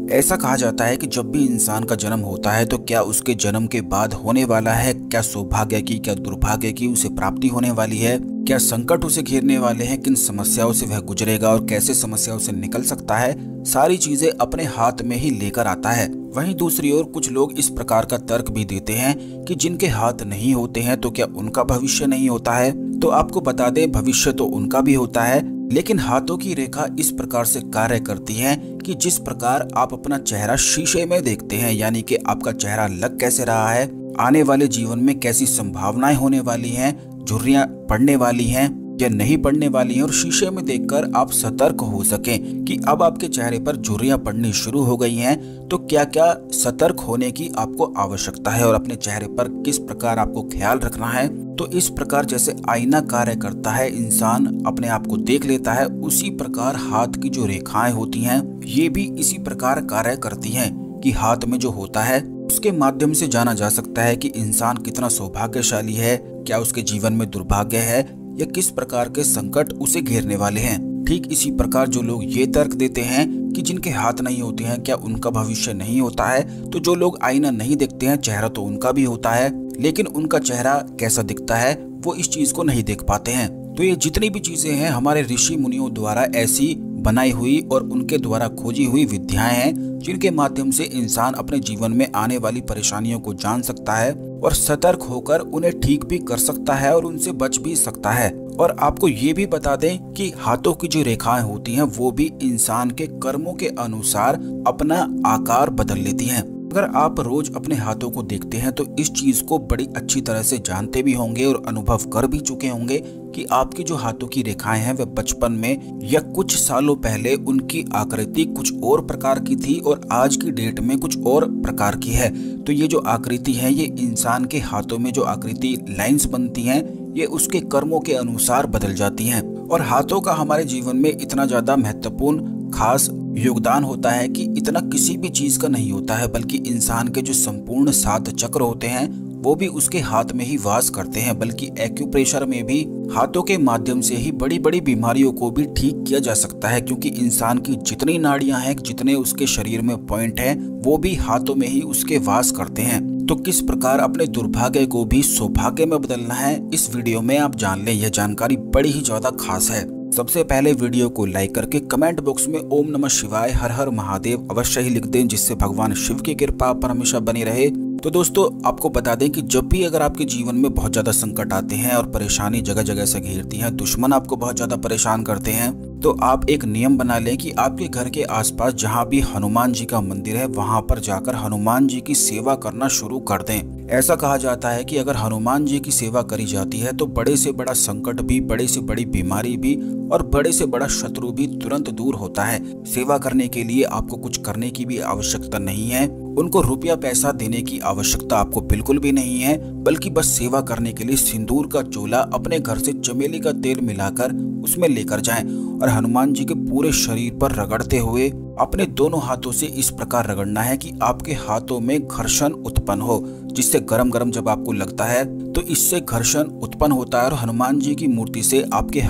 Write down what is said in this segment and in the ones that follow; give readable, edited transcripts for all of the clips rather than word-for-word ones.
ऐसा कहा जाता है कि जब भी इंसान का जन्म होता है तो क्या उसके जन्म के बाद होने वाला है, क्या सौभाग्य की क्या दुर्भाग्य की उसे प्राप्ति होने वाली है, क्या संकट उसे घेरने वाले हैं, किन समस्याओं से वह गुजरेगा और कैसे समस्याओं से निकल सकता है, सारी चीजें अपने हाथ में ही लेकर आता है। वहीं दूसरी ओर कुछ लोग इस प्रकार का तर्क भी देते हैं कि जिनके हाथ नहीं होते हैं तो क्या उनका भविष्य नहीं होता है। तो आपको बता दें, भविष्य तो उनका भी होता है, लेकिन हाथों की रेखा इस प्रकार से कार्य करती है कि जिस प्रकार आप अपना चेहरा शीशे में देखते हैं, यानी कि आपका चेहरा लग कैसे रहा है, आने वाले जीवन में कैसी संभावनाएं होने वाली हैं, झुर्रियां पड़ने वाली हैं या नहीं पड़ने वाली हैं, और शीशे में देखकर आप सतर्क हो सकें कि अब आपके चेहरे पर झुर्रियां पड़नी शुरू हो गई हैं, तो क्या क्या सतर्क होने की आपको आवश्यकता है और अपने चेहरे पर किस प्रकार आपको ख्याल रखना है। तो इस प्रकार जैसे आईना कार्य करता है, इंसान अपने आप को देख लेता है, उसी प्रकार हाथ की जो रेखाएं होती हैं ये भी इसी प्रकार कार्य करती हैं कि हाथ में जो होता है उसके माध्यम से जाना जा सकता है कि इंसान कितना सौभाग्यशाली है, क्या उसके जीवन में दुर्भाग्य है या किस प्रकार के संकट उसे घेरने वाले हैं। ठीक इसी प्रकार जो लोग ये तर्क देते हैं कि जिनके हाथ नहीं होते हैं क्या उनका भविष्य नहीं होता है, तो जो लोग आईना नहीं देखते हैं, चेहरा तो उनका भी होता है लेकिन उनका चेहरा कैसा दिखता है वो इस चीज को नहीं देख पाते हैं। तो ये जितनी भी चीजें हैं हमारे ऋषि मुनियों द्वारा ऐसी बनाई हुई और उनके द्वारा खोजी हुई विद्याएं हैं जिनके माध्यम से इंसान अपने जीवन में आने वाली परेशानियों को जान सकता है और सतर्क होकर उन्हें ठीक भी कर सकता है और उनसे बच भी सकता है। और आपको ये भी बता दें कि हाथों की जो रेखाएं होती हैं वो भी इंसान के कर्मों के अनुसार अपना आकार बदल लेती हैं। अगर आप रोज अपने हाथों को देखते हैं तो इस चीज को बड़ी अच्छी तरह से जानते भी होंगे और अनुभव कर भी चुके होंगे कि आपकी जो हाथों की रेखाएं हैं वह बचपन में या कुछ सालों पहले उनकी आकृति कुछ और प्रकार की थी और आज की डेट में कुछ और प्रकार की है। तो ये जो आकृति है, ये इंसान के हाथों में जो आकृति लाइंस बनती हैं ये उसके कर्मों के अनुसार बदल जाती हैं। और हाथों का हमारे जीवन में इतना ज्यादा महत्वपूर्ण खास योगदान होता है कि इतना किसी भी चीज का नहीं होता है, बल्कि इंसान के जो संपूर्ण 7 चक्र होते हैं वो भी उसके हाथ में ही वास करते हैं। बल्कि एक्यूप्रेशर में भी हाथों के माध्यम से ही बड़ी बड़ी बीमारियों को भी ठीक किया जा सकता है, क्योंकि इंसान की जितनी नाड़ियां हैं, जितने उसके शरीर में पॉइंट हैं, वो भी हाथों में ही उसके वास करते हैं। तो किस प्रकार अपने दुर्भाग्य को भी सौभाग्य में बदलना है इस वीडियो में आप जान लें। यह जानकारी बड़ी ही ज्यादा खास है। सबसे पहले वीडियो को लाइक करके कमेंट बॉक्स में ओम नमः शिवाय हर हर महादेव अवश्य ही लिख दें, जिससे भगवान शिव की कृपा पर हमेशा बनी रहे। तो दोस्तों आपको बता दें कि जब भी अगर आपके जीवन में बहुत ज्यादा संकट आते हैं और परेशानी जगह जगह से घेरती है, दुश्मन आपको बहुत ज्यादा परेशान करते हैं, तो आप एक नियम बना लें कि आपके घर के आसपास जहां भी हनुमान जी का मंदिर है वहां पर जाकर हनुमान जी की सेवा करना शुरू कर दें। ऐसा कहा जाता है कि अगर हनुमान जी की सेवा करी जाती है तो बड़े से बड़ा संकट भी, बड़े से बड़ी बीमारी भी और बड़े से बड़ा शत्रु भी तुरंत दूर होता है। सेवा करने के लिए आपको कुछ करने की भी आवश्यकता नहीं है, उनको रुपया पैसा देने की आवश्यकता आपको बिल्कुल भी नहीं है, बल्कि बस सेवा करने के लिए सिंदूर का चोला अपने घर से चमेली का तेल मिलाकर उसमें लेकर जाएं और हनुमान जी के पूरे शरीर पर रगड़ते हुए अपने दोनों हाथों से इस प्रकार रगड़ना है कि आपके हाथों में घर्षण उत्पन्न हो, जिससे गरम गरम जब आपको लगता है तो इससे घर्षण उत्पन्न होता है और हनुमान जी की मूर्ति से आपके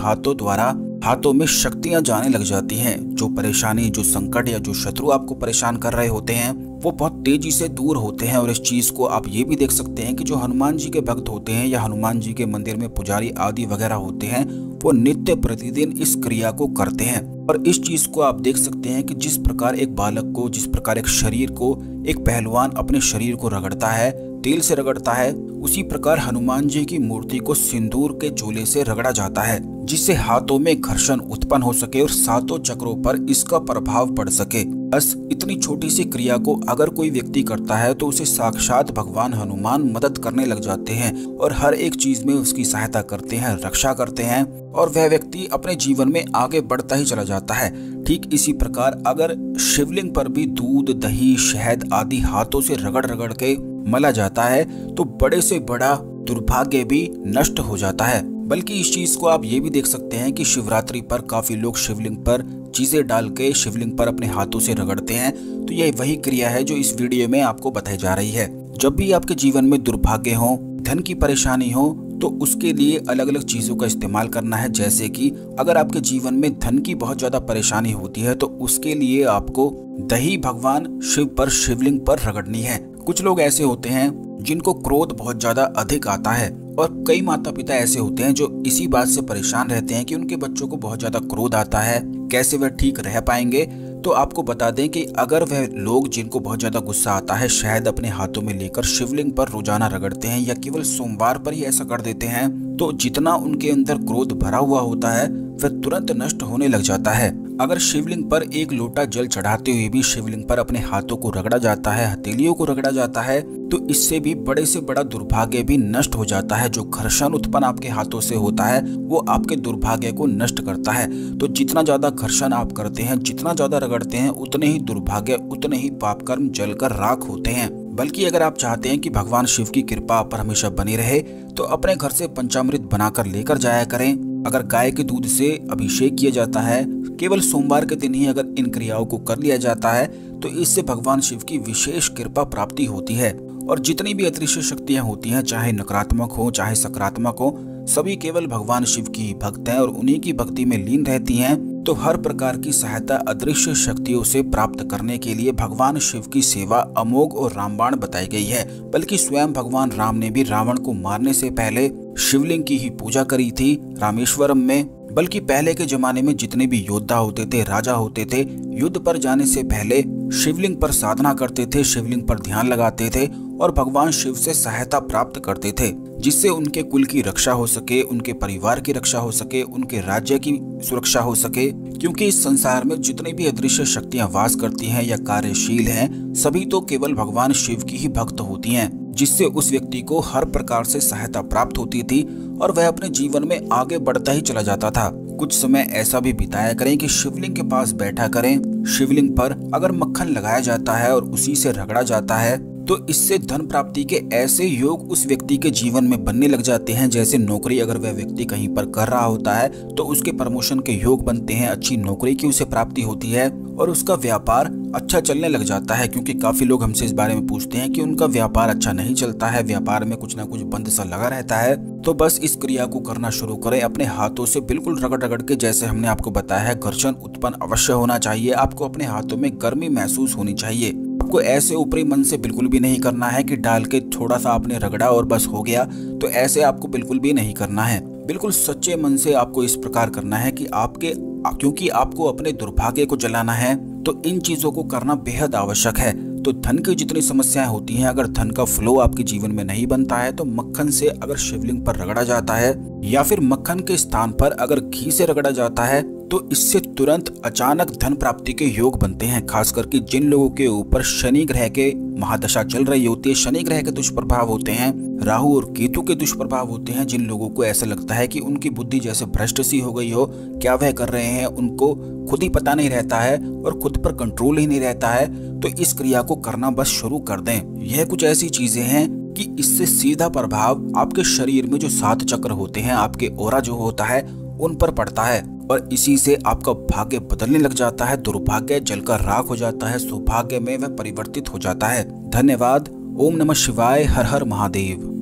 हाथों में शक्तियां जाने लग जाती हैं। जो परेशानी, जो संकट या जो शत्रु आपको परेशान कर रहे होते हैं वो बहुत तेजी से दूर होते हैं। और इस चीज को आप ये भी देख सकते हैं कि जो हनुमान जी के भक्त होते हैं या हनुमान जी के मंदिर में पुजारी आदि वगैरह होते हैं वो नित्य प्रतिदिन इस क्रिया को करते हैं। और इस चीज को आप देख सकते हैं कि जिस प्रकार एक बालक को, जिस प्रकार एक शरीर को एक पहलवान अपने शरीर को रगड़ता है, तेल से रगड़ता है, उसी प्रकार हनुमान जी की मूर्ति को सिंदूर के चोले से रगड़ा जाता है, जिससे हाथों में घर्षण उत्पन्न हो सके और 7 चक्रों पर इसका प्रभाव पड़ सके। बस इतनी छोटी सी क्रिया को अगर कोई व्यक्ति करता है तो उसे साक्षात भगवान हनुमान मदद करने लग जाते हैं और हर एक चीज में उसकी सहायता करते हैं, रक्षा करते हैं और वह व्यक्ति अपने जीवन में आगे बढ़ता ही चला जाता है। ठीक इसी प्रकार अगर शिवलिंग पर भी दूध, दही, शहद आदि हाथों से रगड़ रगड़ के मला जाता है तो बड़े से बड़ा दुर्भाग्य भी नष्ट हो जाता है। बल्कि इस चीज को आप ये भी देख सकते हैं कि शिवरात्रि पर काफी लोग शिवलिंग पर चीजें डाल के शिवलिंग पर अपने हाथों से रगड़ते हैं। तो यह वही क्रिया है जो इस वीडियो में आपको बताई जा रही है। जब भी आपके जीवन में दुर्भाग्य हो, धन की परेशानी हो, तो उसके लिए अलग अलग चीजों का इस्तेमाल करना है। जैसे कि अगर आपके जीवन में धन की बहुत ज्यादा परेशानी होती है तो उसके लिए आपको दही भगवान शिव पर, शिवलिंग पर रगड़नी है। कुछ लोग ऐसे होते हैं जिनको क्रोध बहुत ज्यादा अधिक आता है और कई माता पिता ऐसे होते हैं जो इसी बात से परेशान रहते हैं कि उनके बच्चों को बहुत ज्यादा क्रोध आता है, कैसे वह ठीक रह पाएंगे। तो आपको बता दें कि अगर वह लोग जिनको बहुत ज्यादा गुस्सा आता है शहद अपने हाथों में लेकर शिवलिंग पर रोजाना रगड़ते हैं या केवल सोमवार पर ही ऐसा कर देते हैं, तो जितना उनके अंदर क्रोध भरा हुआ होता है वह तुरंत नष्ट होने लग जाता है। अगर शिवलिंग पर एक लोटा जल चढ़ाते हुए भी शिवलिंग पर अपने हाथों को रगड़ा जाता है, हथेलियों को रगड़ा जाता है, तो इससे भी बड़े से बड़ा दुर्भाग्य भी नष्ट हो जाता है। जो घर्षण उत्पन्न आपके हाथों से होता है वो आपके दुर्भाग्य को नष्ट करता है। तो जितना ज्यादा घर्षण आप करते हैं, जितना ज्यादा रगड़ते हैं, उतने ही दुर्भाग्य, उतने ही पाप कर्म जलकर राख होते हैं। बल्कि अगर आप चाहते हैं कि भगवान शिव की कृपा आप पर हमेशा बनी रहे तो अपने घर से पंचामृत बनाकर लेकर जाया करें। अगर गाय के दूध से अभिषेक किया जाता है, केवल सोमवार के दिन ही अगर इन क्रियाओं को कर लिया जाता है तो इससे भगवान शिव की विशेष कृपा प्राप्ति होती है। और जितनी भी अदृश्य शक्तियां होती हैं, चाहे नकारात्मक हो चाहे सकारात्मक हो, सभी केवल भगवान शिव की ही भक्त हैं और उन्हीं की भक्ति में लीन रहती हैं। तो हर प्रकार की सहायता अदृश्य शक्तियों से प्राप्त करने के लिए भगवान शिव की सेवा अमोघ और रामबाण बताई गई है। बल्कि स्वयं भगवान राम ने भी रावण को मारने से पहले शिवलिंग की ही पूजा करी थी रामेश्वरम में। बल्कि पहले के जमाने में जितने भी योद्धा होते थे, राजा होते थे, युद्ध पर जाने से पहले शिवलिंग पर साधना करते थे, शिवलिंग पर ध्यान लगाते थे और भगवान शिव से सहायता प्राप्त करते थे, जिससे उनके कुल की रक्षा हो सके, उनके परिवार की रक्षा हो सके, उनके राज्य की सुरक्षा हो सके। क्योंकि इस संसार में जितनी भी अदृश्य शक्तियां वास करती हैं या कार्यशील हैं, सभी तो केवल भगवान शिव की ही भक्त होती हैं, जिससे उस व्यक्ति को हर प्रकार से सहायता प्राप्त होती थी और वह अपने जीवन में आगे बढ़ता ही चला जाता था। कुछ समय ऐसा भी बिताया करें कि शिवलिंग के पास बैठा करें। शिवलिंग पर अगर मक्खन लगाया जाता है और उसी से रगड़ा जाता है तो इससे धन प्राप्ति के ऐसे योग उस व्यक्ति के जीवन में बनने लग जाते हैं। जैसे नौकरी अगर वह व्यक्ति कहीं पर कर रहा होता है तो उसके प्रमोशन के योग बनते हैं, अच्छी नौकरी की उसे प्राप्ति होती है और उसका व्यापार अच्छा चलने लग जाता है। क्योंकि काफी लोग हमसे इस बारे में पूछते हैं कि उनका व्यापार अच्छा नहीं चलता है, व्यापार में कुछ ना कुछ बंद सा लगा रहता है। तो बस इस क्रिया को करना शुरू करें, अपने हाथों से बिल्कुल रगड़ रगड़ के, जैसे हमने आपको बताया है, घर्षण उत्पन्न अवश्य होना चाहिए। आपको अपने हाथों में गर्मी महसूस होनी चाहिए। आपको ऐसे ऊपरी मन से बिल्कुल भी नहीं करना है कि डाल के थोड़ा सा आपने रगड़ा और बस हो गया, तो ऐसे आपको बिल्कुल भी नहीं करना है। बिल्कुल सच्चे मन से आपको इस प्रकार करना है कि क्योंकि आपको अपने दुर्भाग्य को जलाना है तो इन चीजों को करना बेहद आवश्यक है। तो धन की जितनी समस्याएं होती हैं, अगर धन का फ्लो आपके जीवन में नहीं बनता है तो मक्खन से अगर शिवलिंग पर रगड़ा जाता है या फिर मक्खन के स्थान पर अगर घी से रगड़ा जाता है तो इससे तुरंत अचानक धन प्राप्ति के योग बनते हैं। खास करके जिन लोगों के ऊपर शनि ग्रह के महादशा चल रही होती है, शनि ग्रह के दुष्प्रभाव होते हैं, राहु और केतु के दुष्प्रभाव होते हैं, जिन लोगों को ऐसा लगता है कि उनकी बुद्धि जैसे भ्रष्ट सी हो गई हो, क्या वह कर रहे हैं उनको खुद ही पता नहीं रहता है और खुद पर कंट्रोल ही नहीं रहता है, तो इस क्रिया को करना बस शुरू कर दें। यह कुछ ऐसी चीजें हैं कि इससे सीधा प्रभाव आपके शरीर में जो 7 चक्र होते हैं, आपके ओरा जो होता है, उन पर पड़ता है और इसी से आपका भाग्य बदलने लग जाता है, दुर्भाग्य जलकर राख हो जाता है, सौभाग्य में वह परिवर्तित हो जाता है। धन्यवाद। ओम नमः शिवाय। हर हर महादेव।